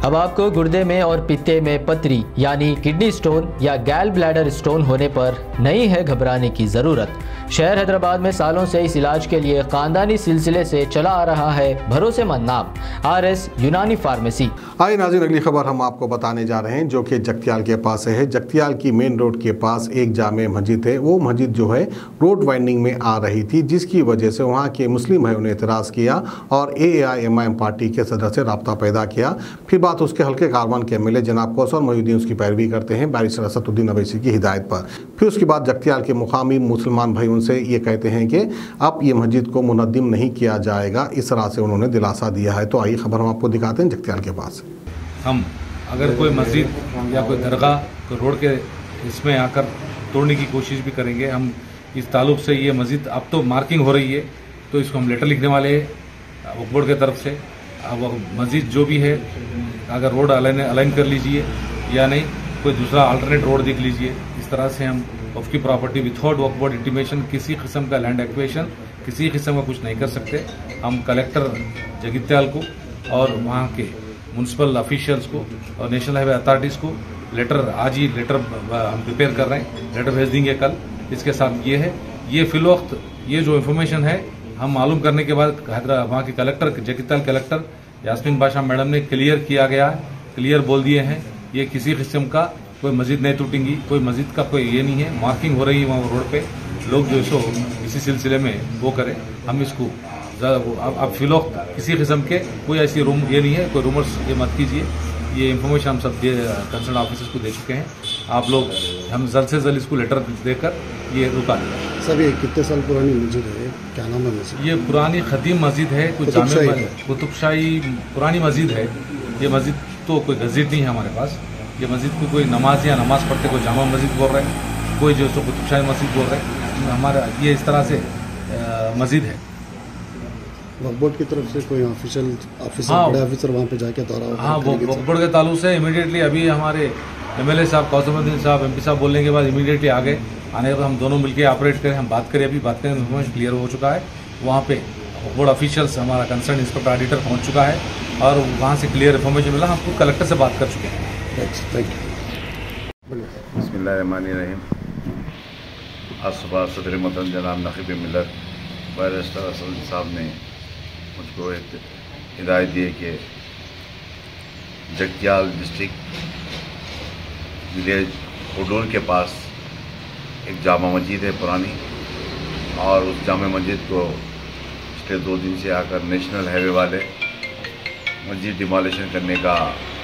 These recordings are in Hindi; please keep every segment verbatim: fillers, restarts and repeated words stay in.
अब आपको गुर्दे में और पित्ते में पथरी यानी किडनी स्टोन या गैल ब्लैडर स्टोन होने पर नहीं है घबराने की ज़रूरत। शहर हैदराबाद में सालों से इस इलाज के लिए खानदानी सिलसिले से चला आ रहा है भरोसेमंद नाम आर एस यूनानी फार्मेसी। आइए नाज़रीन, अगली खबर हम आपको बताने जा रहे हैं जो कि जगतियाल के पास है। जगतियाल की मेन रोड के पास एक जामे मस्जिद है। वो मस्जिद जो है रोड वाइंडिंग में आ रही थी, जिसकी वजह से वहाँ के मुस्लिम भाइयों ने एतराज़ किया और A I M I M party के सदर से रब्ता पैदा किया। फिर बात उसके हल्के कारवान के एम एल ए जनाब कौसर मोहिउद्दीन उसकी पैरवी करते हैं बैरिस्टर असदुद्दीन अवैसी की हिदायत पर। फिर उसके बाद जगतियाल के मुकामी मुसलमान भाई उनसे ये कहते हैं कि अब ये मस्जिद को मुनद्दिम नहीं किया जाएगा, इस तरह से उन्होंने दिलासा दिया है। तो आइए खबर हम आपको दिखाते हैं जगतियाल के पास। हम अगर कोई मस्जिद या कोई दरगाह कोई रोड के इसमें आकर तोड़ने की कोशिश भी करेंगे, हम इस ताल्लुक से ये मस्जिद अब तो मार्किंग हो रही है, तो इसको हम लेटर लिखने वाले हैं वक्फ बोर्ड की तरफ से। अब मस्जिद जो भी है अगर रोड अलाइन अलाइन कर लीजिए या नहीं, कोई दूसरा अल्टरनेट रोड देख लीजिए। इस तरह से हम वक्फ की प्रॉपर्टी विथआउट वक्फ बोर्ड इंटीमेशन किसी किस्म का लैंड एक्विजिशन किसी किस्म का कुछ नहीं कर सकते। हम कलेक्टर जगतियाल को और वहाँ के म्यूनसिपल ऑफिशियल्स को और नेशनल हाईवे अथॉरिटीज़ को लेटर आज ही लेटर हम प्रिपेयर कर रहे हैं, लेटर भेज देंगे कल। इसके साथ ये है, ये फिलवक्त ये जो इन्फॉर्मेशन है हम मालूम करने के बाद हैदराबाद वहाँ के कलेक्टर जगतियाल कलेक्टर यास्मीन बादशाह मैडम ने क्लियर किया गया है, क्लियर बोल दिए हैं ये किसी किस्म का कोई मस्जिद नहीं टूटेंगी, कोई मस्जिद का कोई ये नहीं है। मार्किंग हो रही है वहाँ रोड पे, लोग जो सो इसी सिलसिले में वो करें। हम इसको अब फिलौक किसी किस्म के कोई ऐसी रूम ये नहीं है, कोई रूमर्स ये मत कीजिए। ये इन्फॉर्मेशन हम सब कंसर्न ऑफिसर्स को दे चुके हैं। आप लोग हम जल्द से जल्द इसको लेटर देकर ये रुका देंगे। सर ये कितने साल पुरानी मस्जिद है, क्या नाम है मस्जिद? ये पुरानी खदीम मस्जिद है, कुछ जामे कुतुबशाही पुरानी मस्जिद है। ये मस्जिद तो कोई गज़ेट नहीं है हमारे पास। ये मस्जिद को कोई नमाज या नमाज पढ़ते कोई जामा मस्जिद बोल रहे हैं, कोई जो सो कुतुबशाही मस्जिद बोल रहे हैं। हमारा ये इस तरह से मस्जिद है। वक्फ बोर्ड की तरफ से कोई ऑफिशियल ऑफिसर हाँ, बड़े ऑफिसर वहाँ पे जाके दौरा? हाँ, वो वक्फ बोर्ड के ताल्लुक से इमीडिएटली अभी हमारे एमएलए साहब कौसमुद्दीन साहब एमपी साहब बोलने के बाद इमीडिएटली आ गए। आने पर हम दोनों मिलकर ऑपरेट करें, हम बात करें, अभी बात करें, इन्फॉर्मेशन क्लियर हो चुका है। वहाँ पे वक्फ बोर्ड ऑफिशियल्स हमारा कंसर्न इंस्पेक्टर ऑडिटर पहुँच चुका है और वहाँ से क्लियर इन्फॉर्मेशन मिला। हम खुद कलेक्टर से बात कर चुके हैं। Thank you. बिस्मिल्लाहिर्रहमानिर्रहीम। आज सुबह सदर मोहतरम जनाब नकीब मिल्लत बैरिस्टर असद साहब ने मुझको एक हिदायत दी है कि जगतियाल डिस्ट्रिक्ट विलेज उडूर के पास एक जामा मस्जिद है पुरानी, और उस जामा मस्जिद को पिछले दो दिन से आकर नेशनल हाईवे वाले मस्जिद डिमोलिशन करने का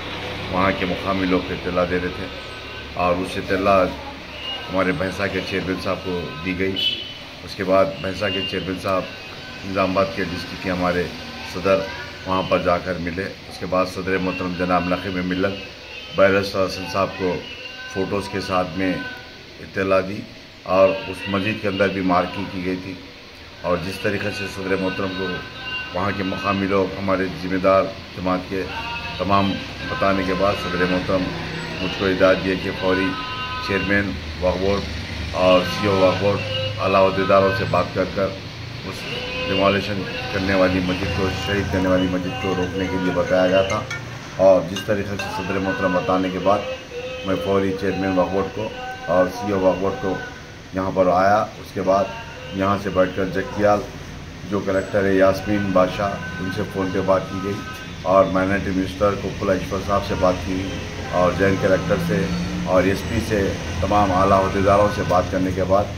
वहाँ के मुकामी लोग इत्तला दे रहे थे, और उस इत्तला हमारे भैंसा के चेयरमैन साहब को दी गई। उसके बाद भैंसा के चेयरमैन साहब निज़ामाबाद के डिस्ट्रिक्ट के हमारे सदर वहाँ पर जाकर मिले। उसके बाद सदर मोहतरम जनाब नकीब मिल्लत बैरिस्टर साहब को फ़ोटोज़ के साथ में इत्तला दी, और उस मस्जिद के अंदर भी मार्किंग की गई थी। और जिस तरीके से सदर मोहतरम को वहाँ के मुकामी लोग हमारे ज़िम्मेदार जमात के तमाम बताने के बाद सदर मोहतरम मुझको हिदायत दिए कि फौरी चेयरमैन वक्फ बोर्ड और सी ओ वक्फ बोर्ड आला अहदेदारों से बात कर कर उस डिमोलिशन करने वाली मस्जिद को, शहीद करने वाली मस्जिद को रोकने के लिए बताया गया था। और जिस तरीके से सदर मोहतरम बताने के बाद मैं फौरी चेयरमैन वक्फ बोर्ड को और सी ओ वक्फ बोर्ड को यहाँ पर आया। उसके बाद यहाँ से बैठकर जगतियाल जो कलेक्टर है यास्मीन बादशाह, उनसे फ़ोन पे बात की गई, और माइनॉरिटी मिनिस्टर कोकुला ईश्वर साहब से बात की गई, और जॉइंट कलेक्टर से और एस पी से तमाम आला अहदेदारों से बात करने के बाद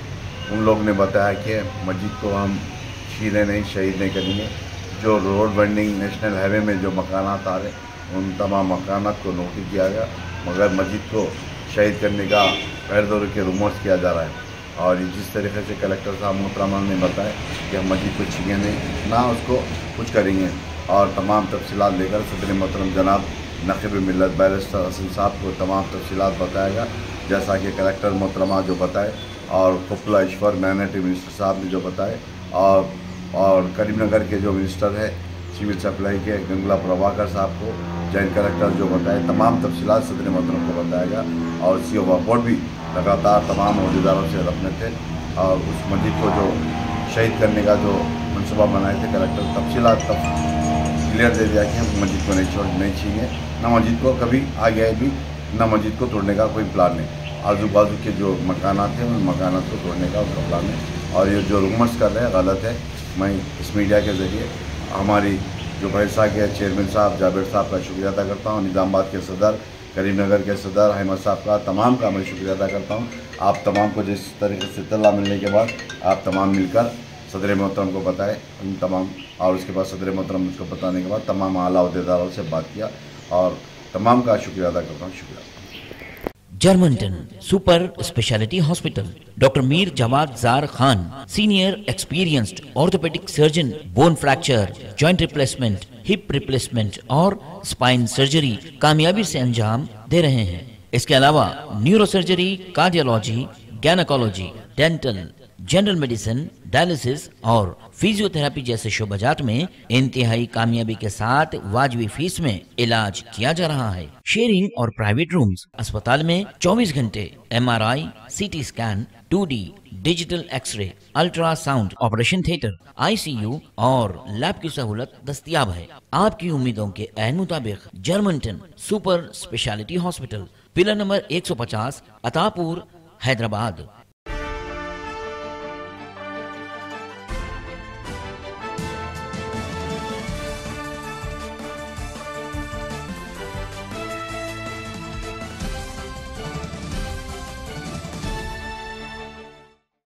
उन लोग ने बताया कि मस्जिद को हम शीरे नहीं शहीद नहीं करेंगे। जो रोड वेंडिंग नेशनल हाईवे में जो मकानात आ रहे उन तमाम मकानात को नोटिस किया गया, मगर मस्जिद को शहीद करने का गैर दौर के रूमर्स किया जा रहा है। और जिस तरीके से कलेक्टर साहब मोहतरमा ने बताया कि हम मस्जिद को छीनेंगे नहीं, ना उसको कुछ करेंगे, और तमाम तफसीलात लेकर सदर मोहतरम जनाब नकीब मिल्लत बैरिस्टर असद साहब को तमाम तफसीलात बताएगा, जैसा कि कलेक्टर मोहतरमा जो बताए और कोकुला ईश्वर माइनॉरिटी मिनिस्टर साहब ने जो बताए, और और करीमनगर के जो मिनिस्टर है सिविल सप्लाई के गंगला प्रभाकर साहब को जॉइंट कलेक्टर जो बताए, तमाम तफसीलात सदर मोहतरम को बताएगा। और सी ओ वक्फ बोर्ड भी लगातार तमाम अहदेदारों से रखने थे, और उस मस्जिद को जो शहीद करने का जो मनसूबा बनाए थे कलेक्टर तफसीलात तफ क्लियर दे दिया कि हम मस्जिद को नहीं छोड़ नहीं छीने, ना मस्जिद को कभी आगे आए भी, ना मस्जिद को तोड़ने का कोई प्लान नहीं। आजू बाजू के जो मकानात हैं उन मकानात को तोड़ने का उनका प्लान है। और ये जो रूमर्स कर रहे हैं गलत है। मैं इस मीडिया के ज़रिए हमारी जो भैंसा के चेयरमैन साहब जावेद साहब का शुक्रिया अदा करता हूँ, निज़ामाबाद के सदर, करीमनगर के सदर अहमद साहब का, तमाम का मैं शुक्रिया अदा करता हूँ। आप तमाम को जिस तरीके से इत्तला मिलने के बाद आप तमाम मिलकर सदर मोहतरम को बताए, उन तमाम, और उसके बाद सदर मोहतरम मुझको बताने के बाद तमाम आला अहदेदारों से बात किया और तमाम का शुक्रिया अदा करता हूँ। शुक्रिया। Germanton super speciality hospital, doctor Mir Jawad Zar Khan, senior experienced orthopaedic surgeon, bone fracture, joint replacement, hip replacement और स्पाइन सर्जरी कामयाबी से अंजाम दे रहे हैं। इसके अलावा neuro surgery, cardiology, gynaecology, dental, general medicine, dialysis और फिजियोथेरेपी जैसे शोबाजात में इंतहाई कामयाबी के साथ वाजबी फीस में इलाज किया जा रहा है। शेयरिंग और प्राइवेट रूम्स, अस्पताल में चौबीस घंटे MRI, CT scan, two D digital x ray, ultrasound, operation theatre, ICU और लैब की सहूलत दस्तयाब है। आपकी उम्मीदों के ऐन मुताबिक Germanton super speciality hospital, pillar number एक सौ पचास, अतापुर, हैदराबाद।